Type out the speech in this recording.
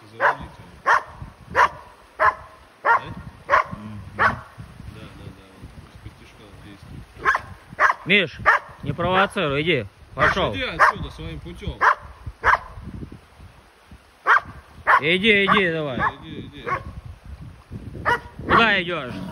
пытается завалить его. Да? Да, из-под тишка действует. Миш, не провоцируй, иди. Пошел. Иди отсюда своим путем. Иди, давай. Иди. Куда идешь?